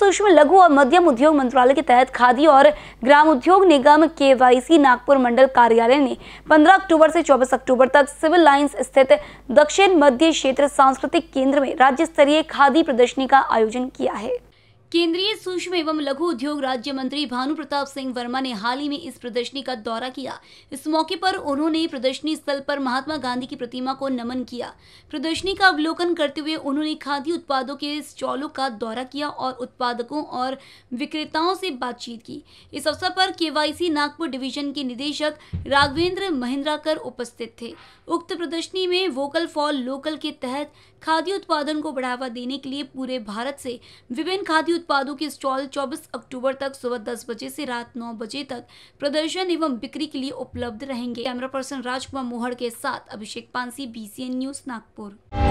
सूक्ष्म लघु और मध्यम उद्योग मंत्रालय के तहत खादी और ग्राम उद्योग निगम KYC नागपुर मंडल कार्यालय ने 15 अक्टूबर से 24 अक्टूबर तक सिविल लाइंस स्थित दक्षिण मध्य क्षेत्र सांस्कृतिक केंद्र में राज्य स्तरीय खादी प्रदर्शनी का आयोजन किया है। केंद्रीय सूक्ष्म एवं लघु उद्योग राज्य मंत्री भानु प्रताप सिंह वर्मा ने हाल ही में इस प्रदर्शनी का दौरा किया। इस मौके पर उन्होंने प्रदर्शनी स्थल पर महात्मा गांधी की प्रतिमा को नमन किया। प्रदर्शनी का अवलोकन करते हुए उन्होंने खादी उत्पादों के स्टॉलों का दौरा किया और उत्पादकों और विक्रेताओं से बातचीत की। इस अवसर पर KYC नागपुर डिवीजन के निदेशक राघवेंद्र महिंद्राकर उपस्थित थे। उक्त प्रदर्शनी में वोकल फॉर लोकल के तहत खादी उत्पादन को बढ़ावा देने के लिए पूरे भारत से विभिन्न खादी उत्पादों के स्टॉल 24 अक्टूबर तक सुबह 10 बजे से रात 9 बजे तक प्रदर्शन एवं बिक्री के लिए उपलब्ध रहेंगे। कैमरा पर्सन राजकुमार मोहड़ के साथ अभिषेक पानसी, BCN न्यूज नागपुर।